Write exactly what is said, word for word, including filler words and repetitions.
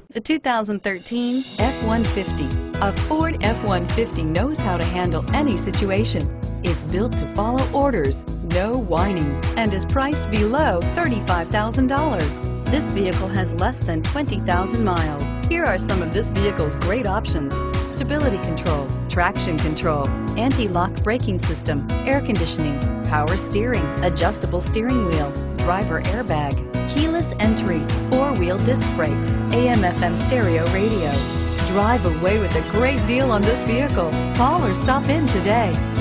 The two thousand thirteen F one fifty. A Ford F one fifty knows how to handle any situation. It's built to follow orders, no whining, and is priced below thirty-five thousand dollars. This vehicle has less than twenty thousand miles. Here are some of this vehicle's great options: stability control, traction control, anti-lock braking system, air conditioning, power steering, adjustable steering wheel, driver airbag, keyless entry, four-wheel disc brakes, A M F M stereo radio. Drive away with a great deal on this vehicle. Call or stop in today.